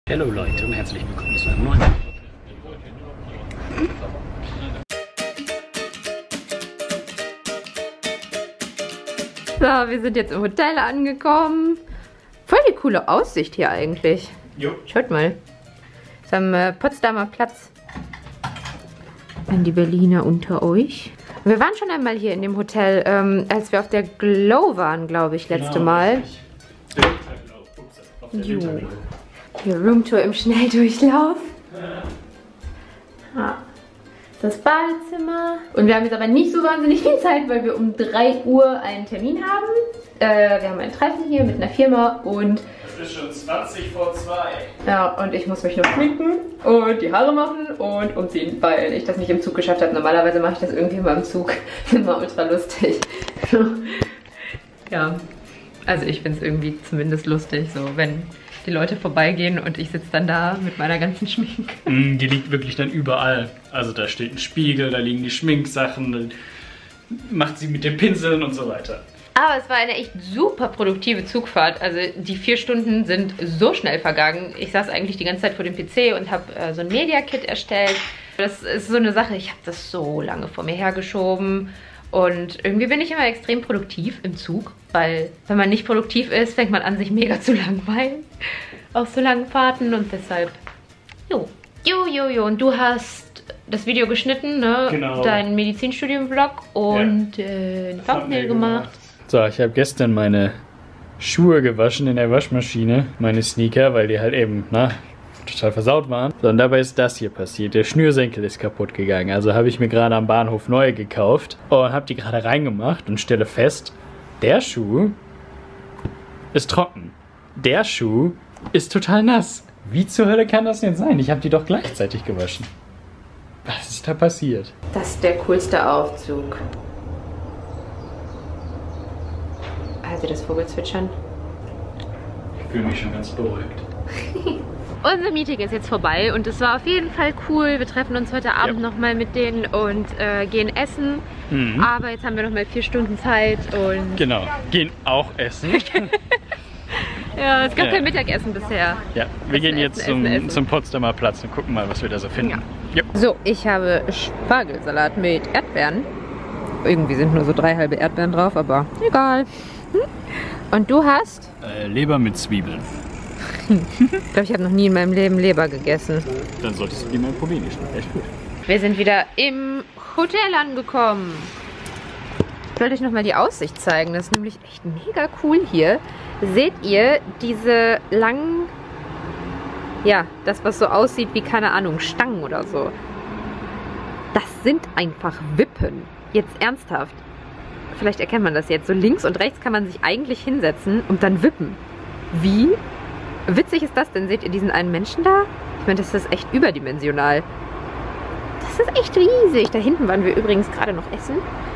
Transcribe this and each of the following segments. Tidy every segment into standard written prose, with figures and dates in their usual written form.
Hallo Leute und herzlich willkommen zu einem neuen Video. So, wir sind jetzt im Hotel angekommen. Voll die coole Aussicht hier eigentlich. Jo. Schaut mal. Das ist am Potsdamer Platz. An die Berliner unter euch. Wir waren schon einmal hier in dem Hotel, als wir auf der Glow waren, glaube ich, letzte Mal. Jo. Hier Roomtour im Schnelldurchlauf. Ja. Das Badezimmer. Und wir haben jetzt aber nicht so wahnsinnig viel Zeit, weil wir um 3 Uhr einen Termin haben. Wir haben ein Treffen hier mit einer Firma und... Es ist schon 20 vor 2. Ja, und ich muss mich noch schminken und die Haare machen und umziehen, weil ich das nicht im Zug geschafft habe. Normalerweise mache ich das irgendwie immer im Zug. Das ist immer ultra lustig. Ja, also ich finde es irgendwie zumindest lustig, so wenn die Leute vorbeigehen und ich sitze dann da mit meiner ganzen Schminke. Die liegt wirklich dann überall. Also da steht ein Spiegel, da liegen die Schminksachen, dann macht sie mit den Pinseln und so weiter. Aber es war eine echt super produktive Zugfahrt. Also die 4 Stunden sind so schnell vergangen. Ich saß eigentlich die ganze Zeit vor dem PC und habe so ein Media-Kit erstellt. Das ist so eine Sache, ich habe das so lange vor mir hergeschoben. Und irgendwie bin ich immer extrem produktiv im Zug, weil wenn man nicht produktiv ist, fängt man an, sich mega zu langweilen auf so langen Fahrten und deshalb, jo. Und du hast das Video geschnitten, ne? Genau. Dein Medizinstudium-Vlog und ein Thumbnail gemacht. So, ich habe gestern meine Schuhe gewaschen in der Waschmaschine, meine Sneaker, weil die halt eben, total versaut waren. So, und dabei ist das hier passiert. Der Schnürsenkel ist kaputt gegangen. Also habe ich mir gerade am Bahnhof neue gekauft und habe die gerade reingemacht und stelle fest, der Schuh ist trocken. Der Schuh ist total nass. Wie zur Hölle kann das denn sein? Ich habe die doch gleichzeitig gewaschen. Was ist da passiert? Das ist der coolste Aufzug. Hört ihr das Vogelzwitschern? Ich fühle mich schon ganz beruhigt. Unser Meeting ist jetzt vorbei und es war auf jeden Fall cool. Wir treffen uns heute Abend nochmal mit denen und gehen essen. Aber jetzt haben wir nochmal 4 Stunden Zeit und... Genau, gehen auch essen. Ja, es gab kein Mittagessen bisher. Ja, wir gehen jetzt zum Potsdamer Platz und gucken mal, was wir da so finden. Ja. So, ich habe Spargelsalat mit Erdbeeren. Irgendwie sind nur so 3 halbe Erdbeeren drauf, aber egal. Und du hast? Leber mit Zwiebeln. Ich glaube, ich habe noch nie in meinem Leben Leber gegessen. Dann solltest du die mal probieren, die schmeckt echt gut. Wir sind wieder im Hotel angekommen. Ich wollte euch nochmal die Aussicht zeigen. Das ist nämlich echt mega cool hier. Seht ihr diese langen, ja, das was so aussieht wie, keine Ahnung, Stangen oder so. Das sind einfach Wippen. Jetzt ernsthaft. Vielleicht erkennt man das jetzt. So links und rechts kann man sich eigentlich hinsetzen und dann wippen. Wie witzig ist das denn? Seht ihr diesen einen Menschen da? Ich meine, das ist echt überdimensional. Das ist echt riesig. Da hinten waren wir übrigens gerade noch essen.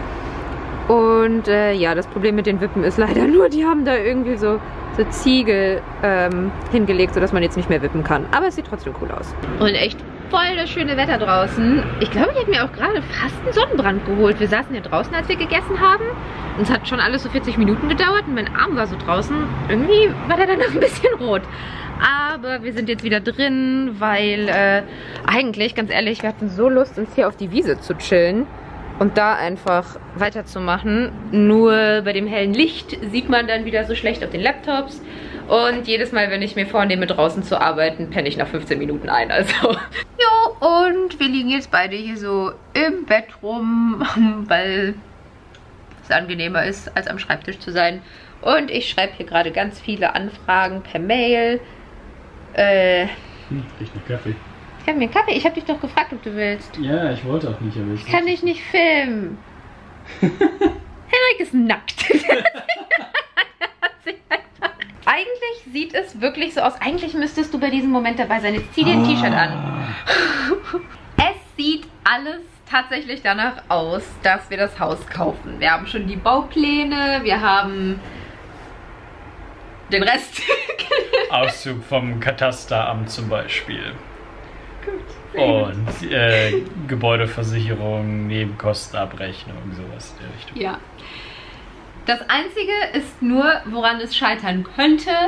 Und ja, das Problem mit den Wippen ist leider nur, die haben da irgendwie so Ziegel hingelegt, sodass man jetzt nicht mehr wippen kann. Aber es sieht trotzdem cool aus. Und echt voll das schöne Wetter draußen. Ich glaube, ich habe mir auch gerade fast einen Sonnenbrand geholt. Wir saßen ja draußen, als wir gegessen haben. Und es hat schon alles so 40 Minuten gedauert und mein Arm war so draußen. Irgendwie war der dann noch ein bisschen rot. Aber wir sind jetzt wieder drin, weil eigentlich, ganz ehrlich, wir hatten so Lust, uns hier auf die Wiese zu chillen. Und da einfach weiterzumachen. Nur bei dem hellen Licht sieht man dann wieder so schlecht auf den Laptops. Und jedes Mal, wenn ich mir vornehme, draußen zu arbeiten, penne ich nach 15 Minuten ein. Also. Jo, und wir liegen jetzt beide hier so im Bett rum, weil es angenehmer ist, als am Schreibtisch zu sein. Und ich schreibe hier gerade ganz viele Anfragen per Mail. Riecht nach Kaffee. Ich habe mir einen Kaffee. Ich habe dich doch gefragt, ob du willst. Ja, ich wollte auch nicht, aber ich kann dich nicht filmen. Henrik ist nackt. Eigentlich sieht es wirklich so aus. Eigentlich müsstest du bei diesem Moment dabei sein. Jetzt zieh dir ein T-Shirt an. Es sieht alles tatsächlich danach aus, dass wir das Haus kaufen. Wir haben schon die Baupläne. Wir haben den Rest. Auszug vom Katasteramt zum Beispiel. Gut. Und Gebäudeversicherung, Nebenkostenabrechnung, sowas in der Richtung. Ja. Das Einzige ist nur, woran es scheitern könnte,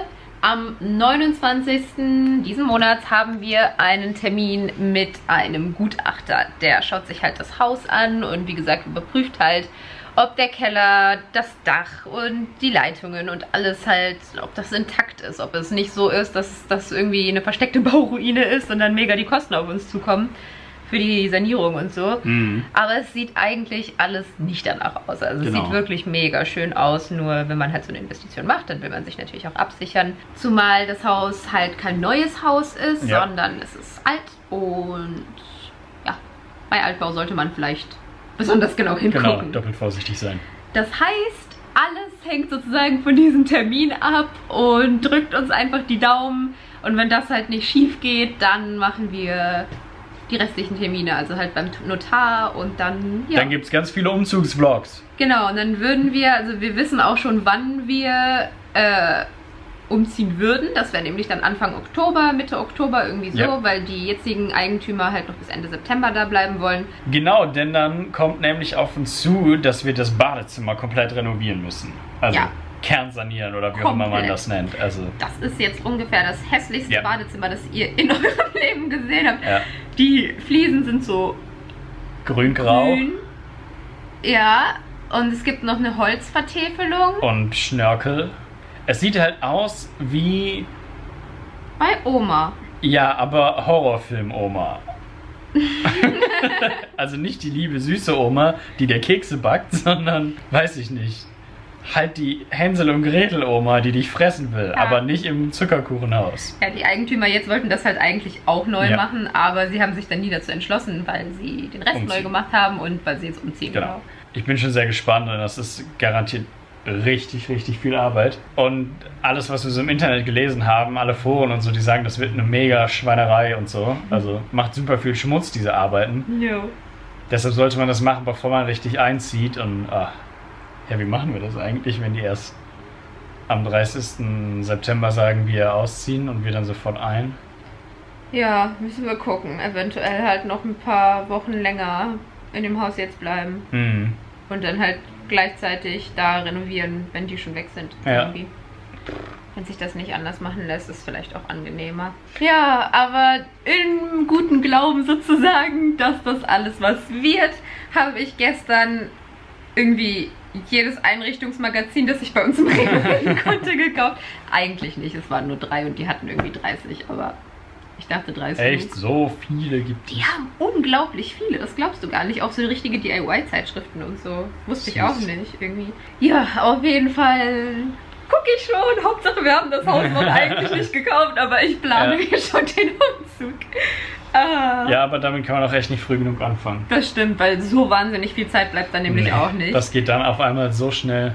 am 29. diesen Monats haben wir einen Termin mit einem Gutachter. Der schaut sich halt das Haus an und wie gesagt überprüft halt, ob der Keller, das Dach und die Leitungen und alles halt, ob das intakt ist. Ob es nicht so ist, dass das irgendwie eine versteckte Bauruine ist und dann mega die Kosten auf uns zukommen für die Sanierung und so. Aber es sieht eigentlich alles nicht danach aus. Also es sieht wirklich mega schön aus. Nur wenn man halt so eine Investition macht, dann will man sich natürlich auch absichern. Zumal das Haus halt kein neues Haus ist, sondern es ist alt. Und ja, bei Altbau sollte man vielleicht besonders genau hingucken. Genau, doppelt vorsichtig sein. Das heißt, alles hängt sozusagen von diesem Termin ab und drückt uns einfach die Daumen. Und wenn das halt nicht schief geht, dann machen wir die restlichen Termine, also halt beim Notar und dann, ja. Dann gibt es ganz viele Umzugsvlogs. Genau, und dann würden wir, also wir wissen auch schon, wann wir umziehen würden. Das wäre nämlich dann Anfang Oktober, Mitte Oktober irgendwie so, weil die jetzigen Eigentümer halt noch bis Ende September da bleiben wollen. Genau, denn dann kommt nämlich auf uns zu, dass wir das Badezimmer komplett renovieren müssen. Also kernsanieren oder wie auch immer man das nennt. Also das ist jetzt ungefähr das hässlichste Badezimmer, das ihr in eurem Leben gesehen habt. Die Fliesen sind so grün-grau. Ja, und es gibt noch eine Holzvertäfelung. Und Schnörkel. Es sieht halt aus wie bei Oma. Ja, aber Horrorfilm-Oma. Also nicht die liebe süße Oma, die der Kekse backt, sondern, weiß ich nicht, halt die Hänsel- und Gretel-Oma, die dich fressen will, aber nicht im Zuckerkuchenhaus. Ja, die Eigentümer jetzt wollten das halt eigentlich auch neu machen, aber sie haben sich dann nie dazu entschlossen, weil sie den Rest neu gemacht haben und weil sie jetzt umziehen. Genau. Ich bin schon sehr gespannt und das ist garantiert richtig, richtig viel Arbeit. Und alles, was wir so im Internet gelesen haben, alle Foren und so, die sagen, das wird eine mega Schweinerei und so. Also macht super viel Schmutz, diese Arbeiten. Deshalb sollte man das machen, bevor man richtig einzieht. Und ja, wie machen wir das eigentlich, wenn die erst am 30. September sagen, wir ausziehen und wir dann sofort ein? Ja, müssen wir gucken. Eventuell halt noch ein paar Wochen länger in dem Haus jetzt bleiben. Und dann halt gleichzeitig da renovieren, wenn die schon weg sind. Irgendwie. Wenn sich das nicht anders machen lässt, ist vielleicht auch angenehmer. Ja, aber im guten Glauben sozusagen, dass das alles was wird, habe ich gestern irgendwie jedes Einrichtungsmagazin, das ich bei uns im Rewe finden konnte, gekauft. Eigentlich nicht, es waren nur 3 und die hatten irgendwie 30, aber ich dachte 30. Echt? So viele gibt es? Die haben unglaublich viele, das glaubst du gar nicht. Auch so richtige DIY-Zeitschriften und so. Wusste ich auch nicht, irgendwie. Ja, auf jeden Fall gucke ich schon. Hauptsache, wir haben das Haus noch eigentlich nicht gekauft, aber ich plane mir schon den Umzug. Ja, aber damit kann man auch echt nicht früh genug anfangen. Das stimmt, weil so wahnsinnig viel Zeit bleibt dann nämlich auch nicht. Das geht dann auf einmal so schnell.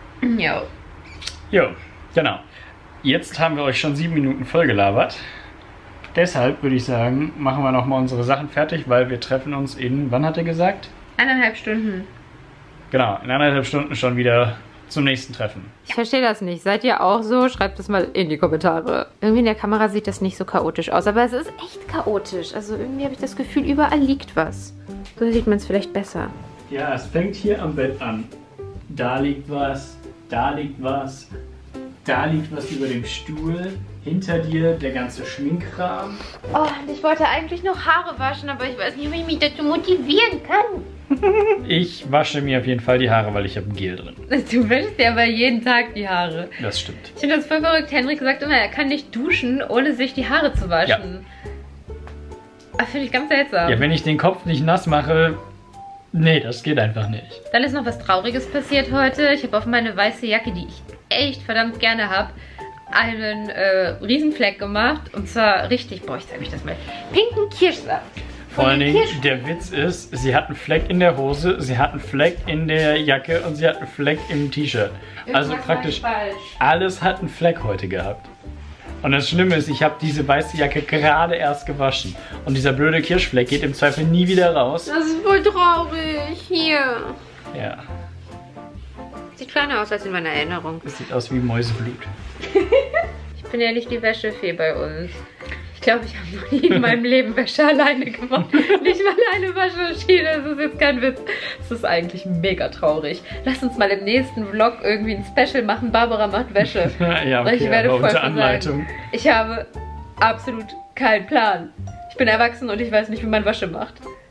Jo, genau. Jetzt haben wir euch schon 7 Minuten vollgelabert. Deshalb würde ich sagen, machen wir nochmal unsere Sachen fertig, weil wir treffen uns in, wann hat er gesagt? 1,5 Stunden. Genau, in 1,5 Stunden schon wieder zum nächsten Treffen. Ich verstehe das nicht. Seid ihr auch so? Schreibt es mal in die Kommentare. Irgendwie in der Kamera sieht das nicht so chaotisch aus, aber es ist echt chaotisch. Also irgendwie habe ich das Gefühl, überall liegt was. So sieht man es vielleicht besser. Ja, es fängt hier am Bett an. Da liegt was, da liegt was, da liegt was über dem Stuhl. Hinter dir der ganze Schminkkram. Oh, und ich wollte eigentlich noch Haare waschen, aber ich weiß nicht, wie ich mich dazu motivieren kann. Ich wasche mir auf jeden Fall die Haare, weil ich habe Gel drin. Du wäschst ja aber jeden Tag die Haare. Das stimmt. Ich finde das voll verrückt. Henrik sagt immer, er kann nicht duschen, ohne sich die Haare zu waschen. Ja. Das finde ich ganz seltsam. Ja, wenn ich den Kopf nicht nass mache, nee, das geht einfach nicht. Dann ist noch was Trauriges passiert heute. Ich habe auf meine weiße Jacke, die ich echt verdammt gerne habe, einen Riesenfleck gemacht. Und zwar richtig, boah, ich zeige euch das mal. Pinken Kirschsaft. Vor allen Dingen, der Witz ist, sie hat einen Fleck in der Hose, sie hat einen Fleck in der Jacke und sie hat einen Fleck im T-Shirt. Also praktisch alles hat einen Fleck heute gehabt. Und das Schlimme ist, ich habe diese weiße Jacke gerade erst gewaschen. Und dieser blöde Kirschfleck geht im Zweifel nie wieder raus. Das ist voll traurig. Hier. Ja. Sieht kleiner aus als in meiner Erinnerung. Das sieht aus wie Mäuseblut. Ich bin ja nicht die Wäschefee bei uns. Ich Ich glaube, ich habe noch nie in meinem Leben Wäsche alleine gemacht. Nicht mal eine Waschmaschine, das ist jetzt kein Witz. Das ist eigentlich mega traurig. Lass uns mal im nächsten Vlog irgendwie ein Special machen. Barbara macht Wäsche. Ja, okay, ich werde voll unter Anleitung. Ich habe absolut keinen Plan. Ich bin erwachsen und ich weiß nicht, wie man Wäsche macht.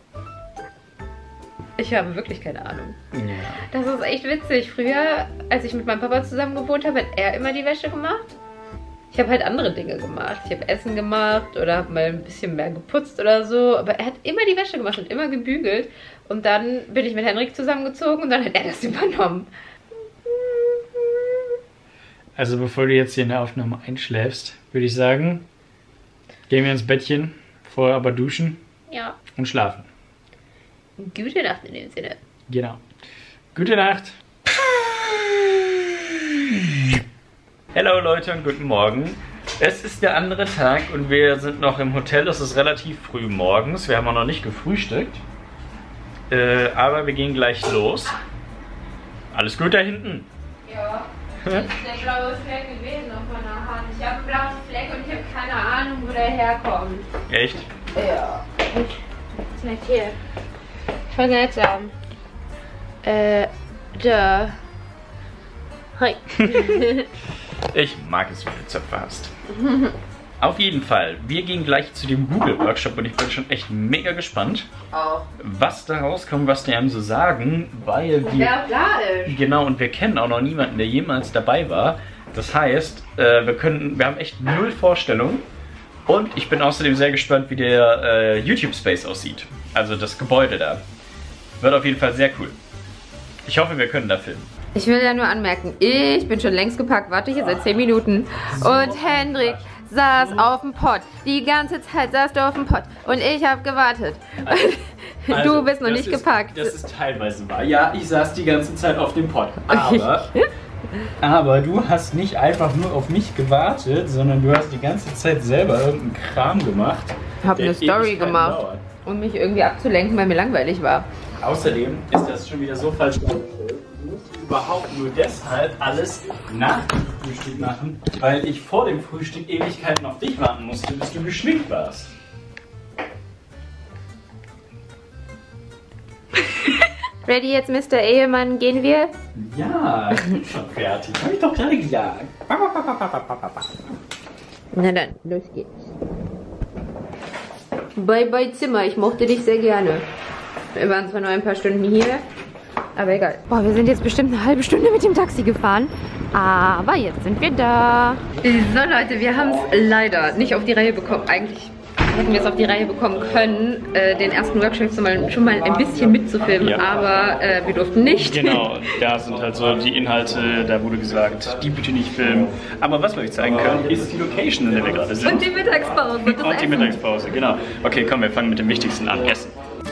Ich habe wirklich keine Ahnung. Ja. Das ist echt witzig. Früher, als ich mit meinem Papa zusammen gewohnt habe, hat er immer die Wäsche gemacht. Ich habe halt andere Dinge gemacht. Ich habe Essen gemacht oder habe mal ein bisschen mehr geputzt oder so. Aber er hat immer die Wäsche gemacht und immer gebügelt. Und dann bin ich mit Henrik zusammengezogen und dann hat er das übernommen. Also bevor du jetzt hier in der Aufnahme einschläfst, würde ich sagen, gehen wir ins Bettchen, vorher aber duschen Ja. und schlafen. Gute Nacht in dem Sinne. Genau. Gute Nacht. Hallo Leute und guten Morgen. Es ist der andere Tag und wir sind noch im Hotel. Es ist relativ früh morgens. Wir haben auch noch nicht gefrühstückt. Aber wir gehen gleich los. Alles gut da hinten? Ja. Das ist der blaue Fleck gewesen auf meiner Hand. Ich habe einen blauen Fleck und ich habe keine Ahnung, wo der herkommt. Echt? Ja. Vielleicht hier. Voll seltsam. Da. Hi. Ich mag es, wenn du Zöpfe hast. Auf jeden Fall, wir gehen gleich zu dem Google-Workshop und ich bin schon echt mega gespannt, was da rauskommt, was die einem so sagen, weil wir... Wer auch da ist. Genau, und wir kennen auch noch niemanden, der jemals dabei war. Das heißt, wir haben echt null Vorstellung. Und ich bin außerdem sehr gespannt, wie der YouTube-Space aussieht. Also das Gebäude da. Wird auf jeden Fall sehr cool. Ich hoffe, wir können da filmen. Ich will ja nur anmerken, ich bin schon längst gepackt, warte hier seit 10 Minuten. Und Hendrik saß auf dem Pott. Die ganze Zeit saß du auf dem Pott. Und ich habe gewartet. Du bist noch nicht gepackt. Das ist teilweise wahr. Ja, ich saß die ganze Zeit auf dem Pott. Aber du hast nicht einfach nur auf mich gewartet, sondern du hast die ganze Zeit selber irgendeinen Kram gemacht. Ich habe eine Story gemacht, um mich irgendwie abzulenken, weil mir langweilig war. Außerdem ist das schon wieder so falsch dargestellt. Du musst überhaupt nur deshalb alles nach dem Frühstück machen, weil ich vor dem Frühstück Ewigkeiten auf dich warten musste, bis du geschminkt warst. Ready jetzt, Mr. Ehemann, gehen wir? Ja, ich bin schon fertig. Hab ich doch gerade gesagt. Na dann, los geht's. Bye bye Zimmer, ich mochte dich sehr gerne. Wir waren zwar nur ein paar Stunden hier, aber egal. Boah, wir sind jetzt bestimmt eine halbe Stunde mit dem Taxi gefahren. Aber jetzt sind wir da. So Leute, wir haben es leider nicht auf die Reihe bekommen. Eigentlich hätten wir es auf die Reihe bekommen können, den ersten Workshop schon mal ein bisschen mitzufilmen, ja. Aber wir durften nicht. Genau, da sind halt so die Inhalte, da wurde gesagt, die bitte nicht filmen. Aber was wir euch zeigen können, ist die Location, in der wir gerade sind. Und die Mittagspause. Und die Mittagspause, genau. Okay, komm, wir fangen mit dem Wichtigsten an, Essen.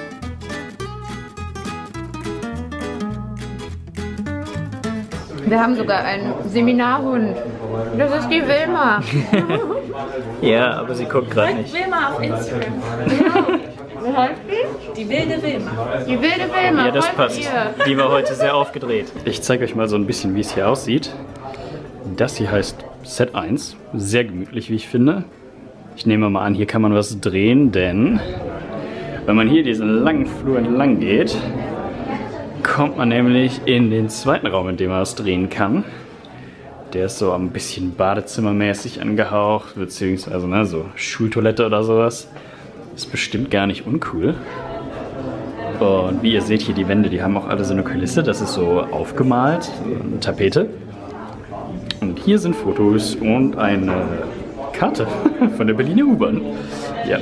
Wir haben sogar einen Seminarhund. Das ist die Wilma. Ja, aber sie guckt gerade nicht. Wilma auf Instagram. Wie heißt die? Die wilde Wilma. Die wilde Wilma. Ja, das passt. Die war heute sehr aufgedreht. Ich zeige euch mal so ein bisschen, wie es hier aussieht. Das hier heißt Set 1. Sehr gemütlich, wie ich finde. Ich nehme mal an, hier kann man was drehen, denn wenn man hier diesen langen Flur entlang geht, kommt man nämlich in den zweiten Raum, in dem man was drehen kann. Der ist so ein bisschen badezimmermäßig angehaucht, beziehungsweise ne, so Schultoilette oder sowas. Ist bestimmt gar nicht uncool. Und wie ihr seht hier, die Wände, die haben auch alle so eine Kulisse, das ist so aufgemalt, so eine Tapete. Und hier sind Fotos und eine Karte von der Berliner U-Bahn. Ja.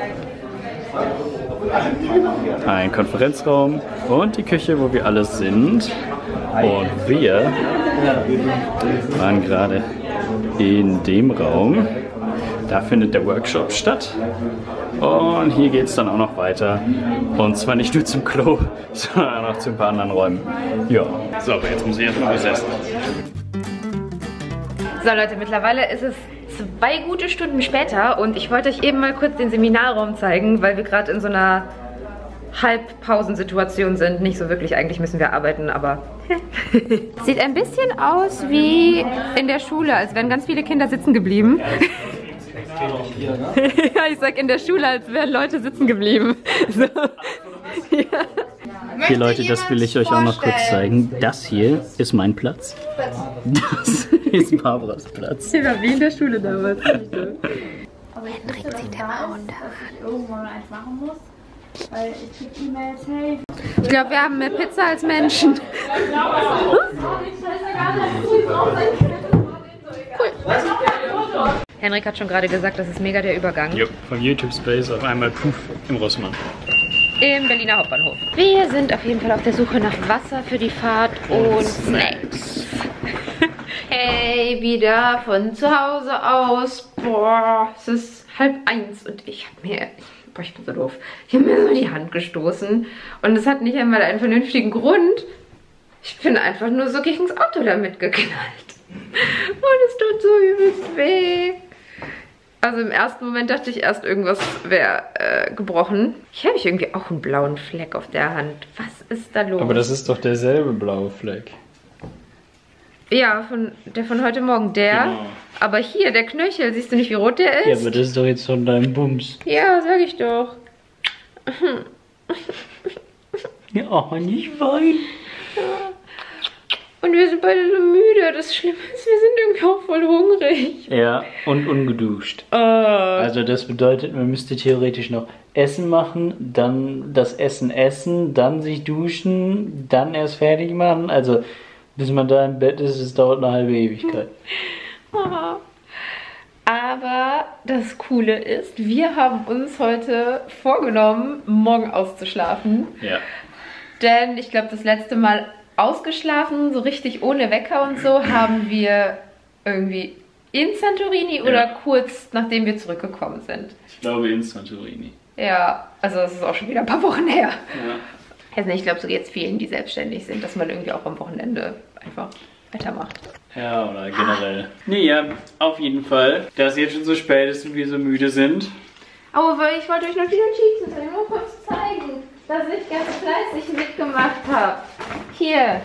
Ein Konferenzraum und die Küche, wo wir alle sind. Und wir waren gerade in dem Raum. Da findet der Workshop statt. Und hier geht es dann auch noch weiter. Und zwar nicht nur zum Klo, sondern auch zu ein paar anderen Räumen. Ja. So, aber jetzt muss ich erstmal was essen. So Leute, mittlerweile ist es 2 gute Stunden später und ich wollte euch eben mal kurz den Seminarraum zeigen, weil wir gerade in so einer Halbpausensituation sind. Nicht so wirklich, eigentlich müssen wir arbeiten, aber sieht ein bisschen aus wie in der Schule, als wären ganz viele Kinder sitzen geblieben. Ja, ich sag in der Schule, als wären Leute sitzen geblieben. So. Ja. Hier Leute, das will ich euch auch noch kurz zeigen. Das hier ist mein Platz. Das ist Barbaras Platz. Ich war wie in der Schule damals. Hendrik zieht der runter. Irgendwann eins machen muss. Weil ich krieg E-Mails, hey. Ich glaube, wir haben mehr Pizza als Menschen. Henrik hat schon gerade gesagt, das ist mega der Übergang. Ja, vom YouTube Space auf einmal Puff im Rossmann. Im Berliner Hauptbahnhof. Wir sind auf jeden Fall auf der Suche nach Wasser für die Fahrt und Snacks. Hey, wieder von zu Hause aus. Boah, es ist 12:30 und ich bin so doof. Ich habe mir so die Hand gestoßen und es hat nicht einmal einen vernünftigen Grund. Ich bin einfach nur so gegen das Auto damit geknallt. Und es tut so übelst weh. Also im ersten Moment dachte ich erst, irgendwas wäre gebrochen. Hier habe ich irgendwie auch einen blauen Fleck auf der Hand. Was ist da los? Aber das ist doch derselbe blaue Fleck. Ja, der von heute Morgen, der. Genau. Aber hier, der Knöchel, siehst du nicht, wie rot der ist? Ja, aber das ist doch jetzt von deinem Bums. Ja, sag ich doch. Ja, nicht weinen. Und wir sind beide so müde. Das Schlimme ist, wir sind irgendwie auch voll hungrig. Ja, und ungeduscht. Also das bedeutet, man müsste theoretisch noch Essen machen, dann das Essen essen, dann sich duschen, dann erst fertig machen. Also bis man da im Bett ist, es dauert eine halbe Ewigkeit. Aber das Coole ist, wir haben uns heute vorgenommen, morgen auszuschlafen. Ja. Denn ich glaube, das letzte Mal ausgeschlafen, so richtig ohne Wecker und so, haben wir irgendwie in Santorini oder kurz nachdem wir zurückgekommen sind. Ich glaube in Santorini. Ja, also das ist auch schon wieder ein paar Wochen her. Ja. Also ich glaube, so geht es vielen, die selbstständig sind, dass man irgendwie auch am Wochenende einfach weitermacht. Ja, oder generell. Nee, ja, auf jeden Fall. Da es jetzt schon so spät ist und wir so müde sind. Aber weil ich wollte euch noch die Notizen nur kurz zeigen, dass ich ganz fleißig mitgemacht habe. Hier.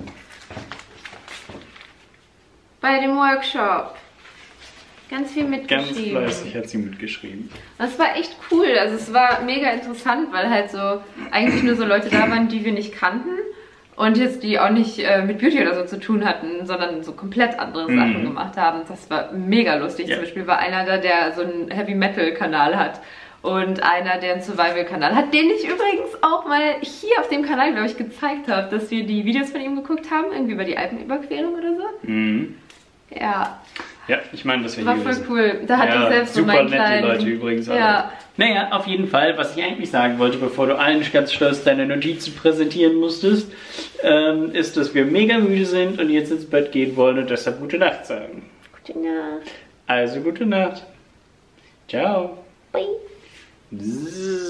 Bei dem Workshop. Ganz viel mitgeschrieben. Ganz fleißig hat sie mitgeschrieben. Das war echt cool. Also es war mega interessant, weil halt so eigentlich nur so Leute da waren, die wir nicht kannten. Und jetzt die auch nicht mit Beauty oder so zu tun hatten, sondern so komplett andere Sachen gemacht haben. Das war mega lustig. Ja. Zum Beispiel war einer da, der so einen Heavy-Metal-Kanal hat. Und einer, der einen Survival-Kanal hat, den ich übrigens auch mal hier auf dem Kanal, glaube ich, gezeigt habe, dass wir die Videos von ihm geguckt haben, irgendwie über die Alpenüberquerung oder so. Mhm. Ja. Ja, ich meine, das war voll cool. Da hatte ich selbst so meinen kleinen... Super nette Leute übrigens. Ja. Naja, auf jeden Fall, was ich eigentlich sagen wollte, bevor du allen ganz stolz deine Notizen präsentieren musstest, ist, dass wir mega müde sind und jetzt ins Bett gehen wollen und deshalb gute Nacht sagen. Gute Nacht. Also gute Nacht. Ciao. Bye. Bzzz.